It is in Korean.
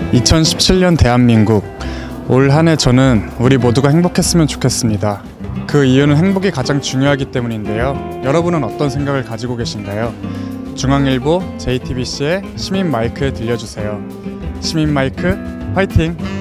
2017년 대한민국, 올 한 해 저는 우리 모두가 행복했으면 좋겠습니다. 그 이유는 행복이 가장 중요하기 때문인데요. 여러분은 어떤 생각을 가지고 계신가요? 중앙일보, JTBC의 시민 마이크에 들려주세요. 시민 마이크, 화이팅!